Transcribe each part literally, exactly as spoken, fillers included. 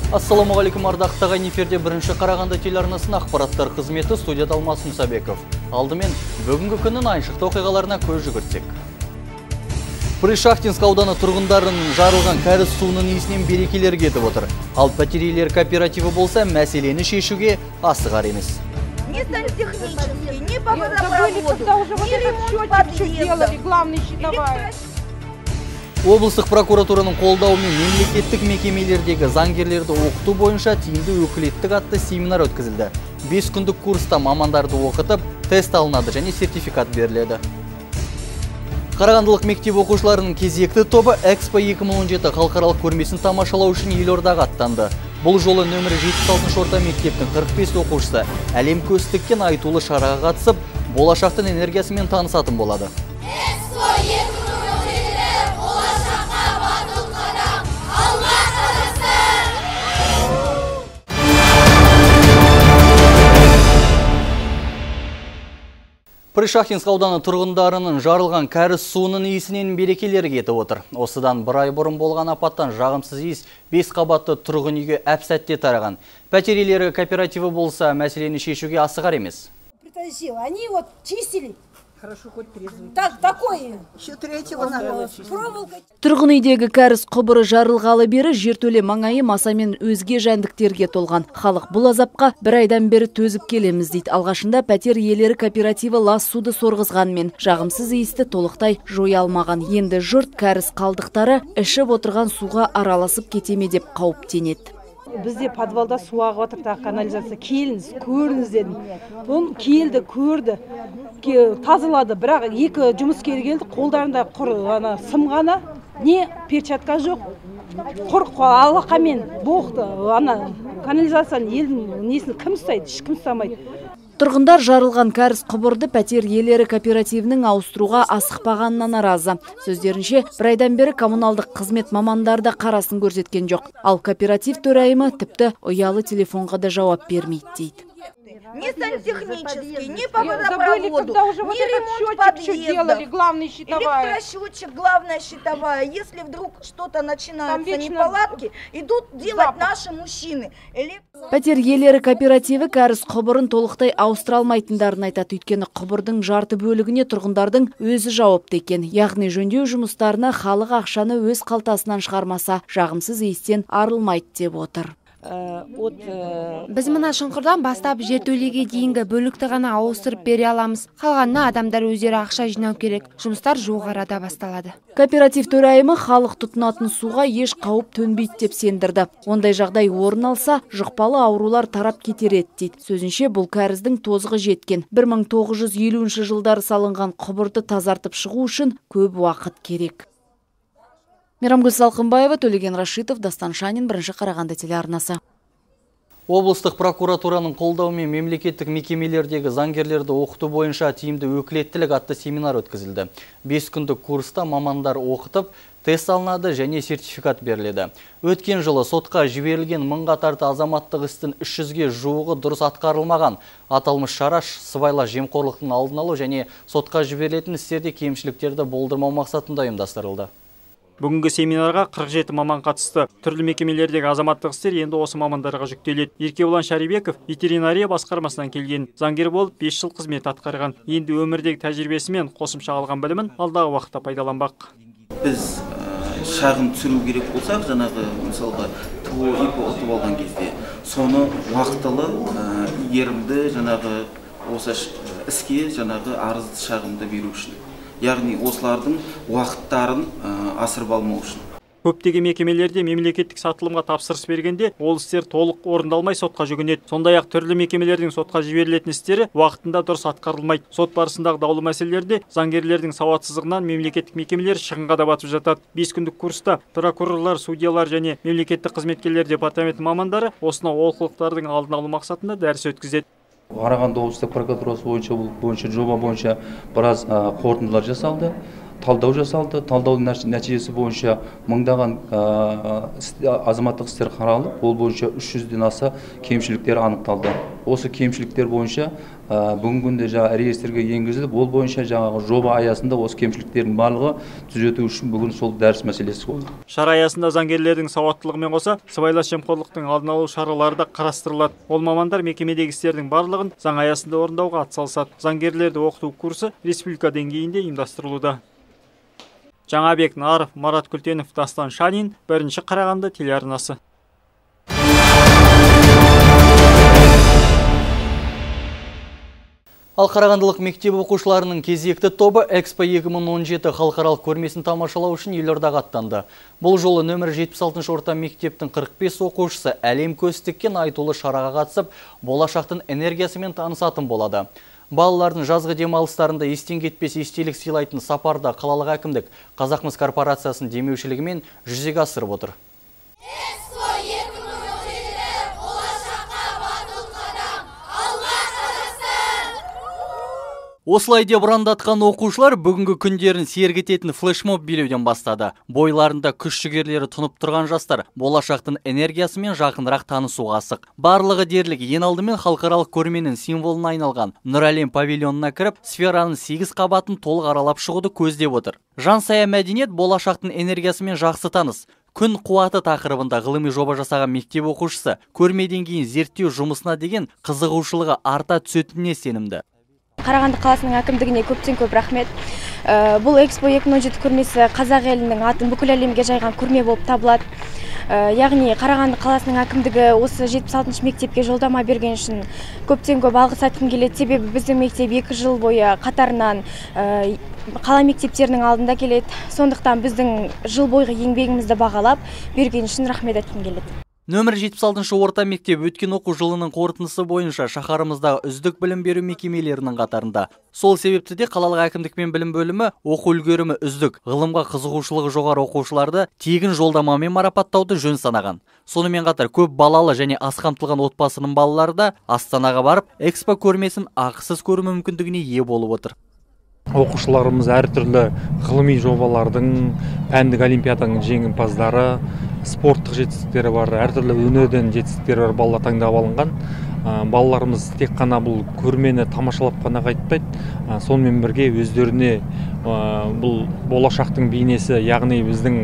Ассаламағалейкум ардақты ағайын, эфирде бірінші Қарағанды телеарнасының ақпараттар қызметі, студияда Алмас Мұсабеков. Алдымен бүгінгі күннің айшықты оқиғаларына көз жүгіртсек. Пришахтинск ауданы тұрғындарының жарылған кәріз суының иісінен берекелер кетіп отыр. Ал пәтерейлер кооперативі болса, мәселені шешуге асығар емес. Не сантехнический, не по водопроводу, не ремонт подъезда, электросчетчик. Облыстық прокуратураның қолдауымен мемлекеттік мекемелердегі заңгерлерді оқыту бойынша тиімді өкілеттік атты семинар өткізілді. бес күндік курста мамандарды оқытып, тест алынады және сертификат беріледі. Қарағандылық мектеп оқушыларының кезекті тобы Экспо екі мың он жеті халықаралық көрмесін тамашалау үшін Елордаға аттанды. Бұл жолы нөмірі жетпіс алтыншы орта мектептің қырық бес оқушысы әлем көз тіккен айтулы шараға қатысып, болашақтың энергиясымен танысатын болады. Пришахтинск ауданы тұрғындарының жарылған кәріз суының иісінен берекелері кетіп отыр. Осыдан бір ай бұрын болған апаттан жағымсыз иіс бес қабатты тұрғын үйге әп-сәтте тараған. Пәтерейлері кооперативі болса, мәселені шешуге асығар емес. Притащил. Они вот чистили. Хорошо, хоть трезвый. Так, такой. Еще третьего надо. Тұрғын үйдегі кәріз құбыры жарылғалы бері жертөле маңайы масамен өзге жәндіктерге толған. Халық бұл азапқа бір айдан бері төзіп келеміз дейді. Алғашында пәтер иелері кооперативі лас суды сорғызғанмен жағымсыз иісті толықтай жоя алмаған. Енді жұрт кәріз қалдықтары ішіп отырған суға араласып кетеме деп қауіптенеді. Бізде подвалда су ағып жатыр, тағы канализация. Келіңіз, көріңіз дедім. Бұл келді, көрді, тазалады. Бірақ екі жұмыскер келді, қолдарында құр ана сымғана, не перчатка жоқ. Құр алақамен боқты. Ана канализацияның елдің несін кім ұстайды, ешкім ұстамайды. Тұрғындар жарылған кәріз құбырды пәтер иелері кооперативінің ауыстыруға асықпағанына наразы. Сөздерінше, бір айдан бері коммуналдық қызмет мамандары да қарасын көрсеткен жоқ. Ал кооператив төрайымы тіпті ұялы телефонға да жауап бермейді дейді. Не сантехнический, не по водопроводу, не ремонт подъезда, электросчетчик, главная щитовая. Если вдруг что-то начинается неполадки, идут делать наши мужчины. Пәтер иелері кооперативі кәріз құбырын толықтай ауыстыра алмайтындарын айтады. Өйткені құбырдың жарты бөлігіне тұрғындардың өзі жауапты екен. Яғни жөндеу жұмыстарына халық ақшаны өз қалтасынан шығармаса, жағымсыз иістен арылмайды деп отыр. Біз мына шұңқырдан бастап жертөлеге дейінгі бөлікті ғана ауыстырып бере аламыз. Қалғанына адамдар өздері ақша жинау керек. Жұмыстар жуық арада басталады. Кооператив төрайымы халық тұтынатын суға еш қауіп төнбейді деп сендірді. Ондай жағдай орын алса, жұқпалы аурулар тарап кетер еді дейді. Сөзінше, бұл кәріздің тозығы жеткен. бір мың тоғыз жүз елуінші жылдары салынған құбырды тазартып шығу үшін көп уақыт керек. Мейрамгүл Салқынбаева, Төлеген Рашитов, Дастан Шанин, бірінші Қарағанды телеарнасы. Облыстық прокуратураның қолдауымен мемлекеттік мекемелердегі заңгерлерді оқыту бойынша тиімді өкілеттілік атты семинар өткізілді. бес күндік курста мамандар оқытып, тест алынады және сертификат беріледі. Өткен жылы сотқа жіберілген мыңға тарта азаматтық істің үш жүзге жуығы дұрыс атқарылмаған. Аталмыш шара сыбайлас жемқорлықтың алдын алу және сотқа жіберілетін істерде кемшіліктерді болдырмау мақсатында ұйымдастырылды. Бүгінгі семинарға қырық жеті маман қатысты. Түрлі мекемелердегі азаматтық істер енді осы мамандарға жүктеледі. Еркебұлан Шарибеков ветеринария басқармасынан келген. Заңгер болып бес жыл қызмет атқарған. Енді өмірдегі тәжірибесімен қосымша алған білімін алдағы уақытта пайдаланбақ. Біз шағын түсіру керек болсақ, жаңағы мысалға ТО ИПО ұтып алған кезде, соны уақытылы игерімді жаңағы осы іске жаңағы арызды шағымды беру үшін. Яғни осылардың уақыттарын асырып алмау үшін. Көптеген мекемелерде мемлекеттік сатылымға тапсырыс бергенде, ол істер толық орындалмай сотқа жүгінеді. Сондай-ақ түрлі мекемелердің сотқа жіберілетін істері уақытында дұрыс атқарылмайды. Сот барысындағы даулы мәселелерде заңгерлердің сауатсыздығынан мемлекеттік мекемелер шығынға да батып жатады. бес күндік курста прокурорлар, судьялар және мемлекеттік қызметкерлер департаменті мамандары осынау олқылықтардың алдын алу мақсатында дәріс өткізеді. Қарағанды облыстық прокуратурасы бойынша бұл бойынша жоба бойынша біраз қорытындылар жасалды. талдау жасалды. Талдаудың нәтижесі бойынша мыңдаған азаматтық істер қаралып, ол бойынша үш жүзден аса кемшіліктер анықталды. Осы кемшіліктер бойынша бүгінгі күнде жаңа реестрге енгізіліп, ол бойынша жаңағы жоба аясында осы кемшіліктердің барлығы түзету үшін бүгін сол дәріс мәселесі болды. Шара аясында заңгерлердің сауаттылығымен қоса сыбайлас жемқорлықтың алдын алу шаралары да қарастырылады. Ол мамандар мекемедегі істердің барлығын заң аясында орындауға атсалысады. Заңгерлерді оқыту курсы республика деңгейінде ұйымдастырылуда. Жаңабек Наров, Марат Күлтенов, Дастан Шанин, бірінші Қарағанды телеарнасы. Ал Қарағандылық мектеп оқушыларының кезекті тобы Экспо екі мың он жеті халықаралық көрмесін тамашалау үшін елордаға аттанды. Бұл жолы нөмір жетпіс алтыншы орта мектептің қырық бес оқушысы әлем көз тіккен айтулы шараға қатысып, болашақтың энергиясымен танысатын болады. Балалардың жазғы демалыстарында естен кетпес естелік сыйлайтын сапарда қалалық әкімдік Қазақмыс корпорациясының демеушілігімен жүзеге асырып отыр. Осылай деп ұрандатқан оқушылар бүгінгі күндерін сергітетін флешмоб билеуден бастады. Бойларында күш-жігерлері тұнып тұрған жастар болашақтың энергиясымен жақынырақ танысуға асық. Барлығы дерлік ең алдымен халықаралық көрменің символына айналған Нұр әлем павильонына кіріп, сфераның сегіз қабатын толық аралап шығуды көздеп отыр. Жансая мәдениет болашақтың энергиясымен жақсы таныс. Күн қуаты тақырыбында ғылыми жоба жасаған мектеп оқушысы көрмеден кейін зерттеу жұмысына деген қызығушылығы арта түсетініне сенімді. Қарағанды қаласының әкімдігіне көптен көп рахмет. Бұл Экспо екі мың он жеті көрмесі қазақ елінің атын бүкіл әлемге жайған көрме болып табылады. Яғни Қарағанды қаласының әкімдігі осы жетпіс алтыншы мектепке жолдама берген үшін көптен көп алғыс айтқым келеді. Себебі біздің мектеп екі жыл бойы қатарынан қала мектептерінің алдында келеді. Сондықтан біздің жыл бойғы еңбегімізді бағалап берген үшін рахмет айтқым келеді. Нөмір жетпіс алтыншы орта мектеп өткен оқу жылының қорытындысы бойынша шаһарымыздағы үздік білім беру мекемелерінің қатарында. Сол себепті де қалалық әкімдікпен білім бөлімі оқу үлгерімі үздік, ғылымға қызығушылығы жоғары оқушыларды тегін жолдамамен марапаттауды жөн санаған. Сонымен қатар көп балалы және аз қамтылған отбасының балалары да Астанаға барып, Экспо көрмесін ақысыз көру мүмкіндігіне ие болып отыр. Оқушыларымыз әртүрлі ғылыми жобалардың, пәндік олимпиаданың жеңімпаздары, спорттық жетістіктері бар, әртүрлі өнерден жетістіктері бар балалар таңдап алынған. Балаларымыз тек қана бұл көрмені тамашалап қана қайтпайды, сонымен бірге өздеріне бұл болашақтың бейнесі, яғни біздің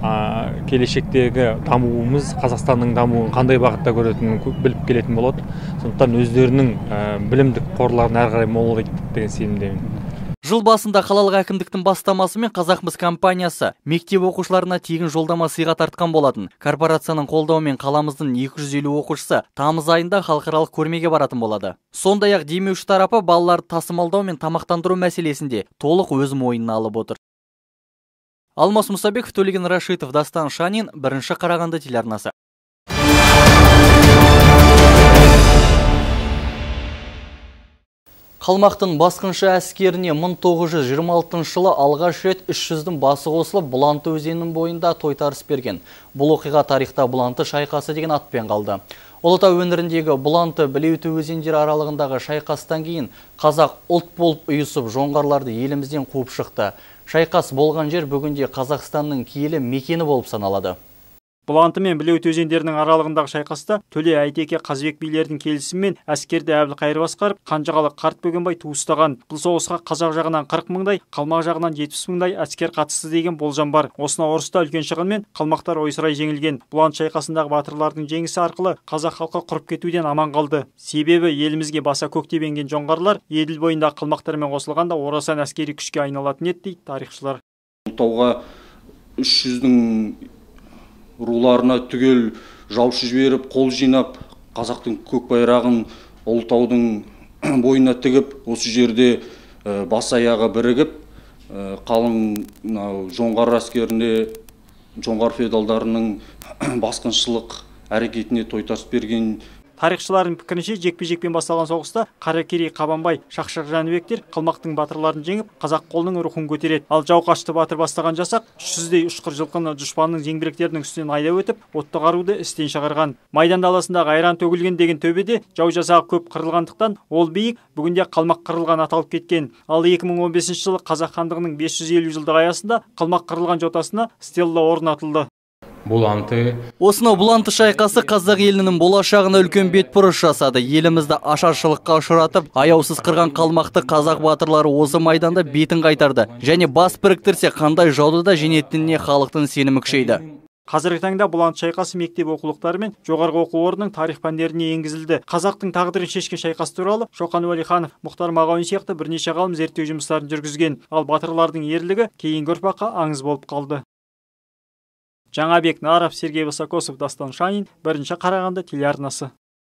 келешектегі дамуымыз, Қазақстанның дамуын қандай бағытта көретінін біліп келетін болады. Сондықтан өздерінің білімдік қорларын әрі қарай молайтады деген сенімдемін. Жыл басында қалалық әкімдіктің бастамасымен Қазақмыс компаниясы мектеп оқушыларына тегін жолдама сыйға тартқан болатын. Корпорацияның қолдауымен қаламыздың екі жүз елу оқушысы тамыз айында халықаралық көрмеге баратын болады. Сондай-ақ демеуші тарапы балаларды тасымалдау мен тамақтандыру мәселесінде толық өз мойнына алып отыр. Алмас Мұсабеков, Төлеген Рашитов, Дастан Шанин, бірінші Қарағанды телеарнасы. Қалмақтың басқыншы әскеріне мың тоғыз жүз жиырма алтыншы жылы алғаш рет үш жүздің басы қосылып Бұланты өзенінің бойында тойтарыс берген. Бұл оқиға тарихта Бұланты шайқасы деген атпен қалды. Ұлытау өңіріндегі Бұланты Білеуті өзендері аралығындағы шайқастан кейін қазақ ұлт болып ұйысып жоңғарларды елімізден қуып шықты. Шайқас болған жер бүгінде Қазақстанның киелі мекені болып саналады. Бұланты мен Білеуті өзендерінің аралығындағы шайқаста Төле Әйтеке Қазыбек билердің келісімімен әскерді Әбілқайыр басқарып, Қанжығалы Қарт Бөгенбай туыстаған. Бұл соғысқа қазақ жағынан қырық мыңдай, қалмақ жағынан жетпіс мыңдай әскер қатысты деген болжам бар. Осына ұрыста үлкен шығынмен қалмақтар ойсырай жеңілген. Бұланты шайқасындағы батырлардың жеңісі арқылы қазақ халқы құрып кетуден аман қалды. Себебі елімізге баса көктеп енген жоңғарлар Еділ бойында қалмақтармен қосылғанда орасан әскери күшке айналатын еді дейді тарихшылар. Ұлытауға үш жүздің руларына түгел жаушы жіберіп, қол жинап, қазақтың көк байрағын Ұлытаудың бойына тігіп, осы жерде бас аяғы бірігіп, қалың жоңғар әскеріне, жоңғар феодалдарының басқыншылық әрекетіне тойтарыс берген. Тарихшылардың пікірінше жекпе-жекпен басталған соғыста Қаракерей, Қабанбай, Шақшақ Жәнібектер қылмақтың батырларын жеңіп, қазақ қолының рухын көтереді. Ал жау қашты батыр бастаған жасақ үш жүздей ұшқыр жылқыны дұшпанның зеңбіректерінің үстінен айдап өтіп, отты қаруды істен шығарған. Майдан даласындағы айран төгілген деген төбеде жау жасағы көп қырылғандықтан ол биік, бүгінде қалмақ қырылған аталып кеткен. Ал екі мың он бесінші жылы Қазақ хандығының бес жүз елу жылдығы аясында қалмақ қырылған жотасына стелла орнатылды. Бұланты. Осынау бұланты шайқасы қазақ елінің болашағына үлкен бетбұрыс жасады. Елімізді ашаршылыққа ұшыратып, аяусыз қырған қалмақты қазақ батырлары осы майданда бетін қайтарды. Және бас біріктірсе қандай жауды да жеңетініне халықтың сенімі күшейді. Қазіргі таңда бұланты шайқасы мектеп оқулықтары мен жоғарғы оқу орнының тарих пәндеріне енгізілді. Қазақтың тағдырын шешкен шайқас туралы Шоқан Уәлиханов, Мұхтар Мағауин сияқты бірнеше ғалым зерттеу жұмыстарын жүргізген. Ал батырлардың ерлігі кейінгі ұрпаққа аңыз болып қалды. Жаңабек Наров, Сергей Высокосов, Дастан Шанин, бірінші Қарағанды телеарнасы.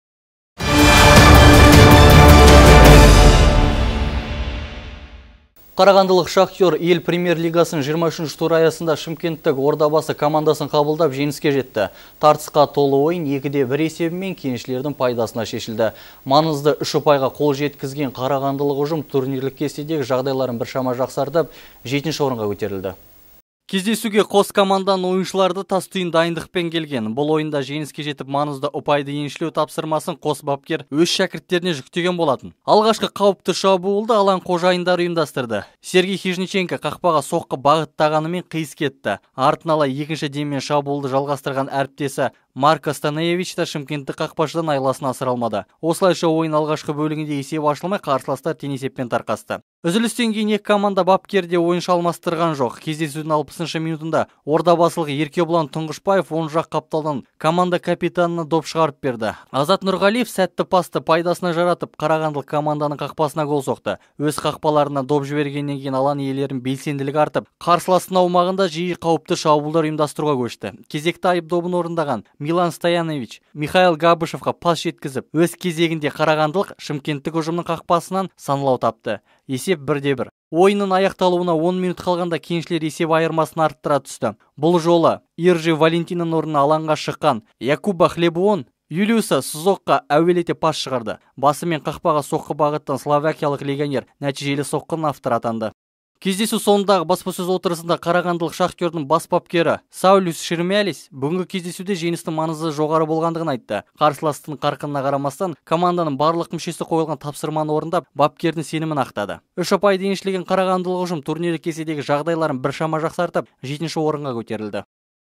Қарағандылық Шахтер ел премьер-лигасын жиырма үшінші тур аясында Шымкенттік Ордабасы командасын қабылдап жеңіске жетті. Тартысқа толы ойын екіде бір есебімен кеншілердің пайдасына шешілді. Маңызды үш ұпайға қол жеткізген қарағандылық ұжым турнирлік кестедегі жағдайларын біршама жақсартып, жетінші орынға көтерілді. Кездесуге қос команданың ойыншыларды тастүйін дайындықпен келген. Бұл ойында жеңіске жетіп маңызды ұпайды еншілеу тапсырмасын қос бапкер өз шәкірттеріне жүктеген болатын. Алғашқы қауіпті шабуылды алаң қожайындары ұйымдастырды. Сергей Хижниченко қақпаға соққы бағыттағанымен қиыс кетті. Артын ала екінші деммен шабуылды жалғастырған әріптесі Марко Станеевич та Шымкенттік қақпашыдан айласын асыра алмады. Осылайша ойын алғашқы бөлігінде есеп ашылмай, қарсыластар тең есеппен тарқасты. Үзілістен кейін екі команда бапкерде ойыншы алмастырған жоқ. Кездесудің алпысыншы минутында Ордабасылық Еркебұлан Тұңғышбаев оң жақ қапталдан команда капитанына доп шығарып берді. Азат Нұрғалиев сәтті пасты пайдасына жаратып, қарағандылық команданың қақпасына гол соқты. Өз қақпаларына доп жібергеннен кейін алаң иелерінің белсенділігі артып, қарсыластың аумағында жиі қауіпті шабуылдар ұйымдастыруға көшті. Кезекті айып добын орындаған Милан Стоянович Михаил Габышевқа пас жеткізіп, өз кезегінде қарағандылық Шымкенттік ұжымның қақпасынан саналау тапты. Есеп бірде бір. Ойынның аяқталуына он минут қалғанда кеншілер есеп айырмасын арттыра түсті. Бұл жолы Иржи Валентиннің орнына алаңға шыққан Якуба Хлебуон Юлиуса Сузокқа әуелете пас шығарды. Басымен қақпаға соққы бағыттан словакиялық легионер нәтижелі соққының авторы атанды. Кездесу соңындағы баспасөз отырысында қарағандылық Шахтердің бас бапкері Саулюс Шермялис бүгінгі кездесуде жеңістің маңызы жоғары болғандығын айтты. Қарсыластың қарқынына қарамастан команданың барлық мүшесі қойылған тапсырманы орындап, бапкердің сенімін ақтады. Үш ұпайды еншілеген қарағандылық ұжым турнирлік кестедегі жағдайларын біршама жақсартып, жетінші орынға көтерілді.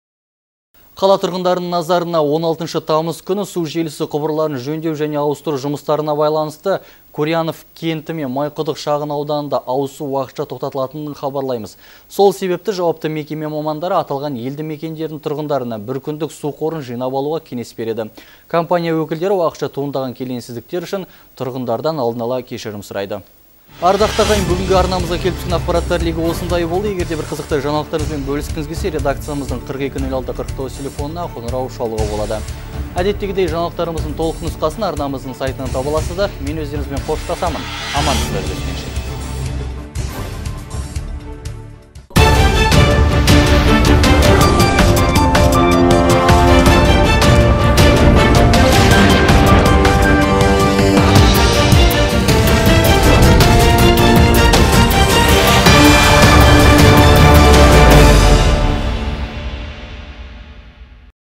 Қала тұрғындарының назарына он алтыншы тамыз күні су желісі құбырларын жөндеу және ауыстыру жұмыстарына байланысты Курьянов кенті мен Майқұдық шағын ауданында ауызсу уақытша тоқтатылатынын хабарлаймыз. Сол себепті жауапты мекеме мамандары аталған елді мекендердің тұрғындарына бір күндік су қорын жинап алуға кеңес береді. Компания өкілдері уақытша туындаған келеңсіздіктер үшін тұрғындардан алдын ала кешірім сұрайды. Ардақты ағайын, бүгінгі арнамызға келіп түскен ақпараттар легі осындай болды. Егерде бір қызықты жаңалықтарыңызбен бөліскіңіз келсе, редакциямыздың қырық екі нөл алты қырық тоғыз телефонына қоңырау шалуға болады. Әдеттегідей жаңалықтарымыздың толық нұсқасын арнамыздың сайтынан таба аласыздар. Мен өздеріңізбен қоштасамын. Аман болыңыздар.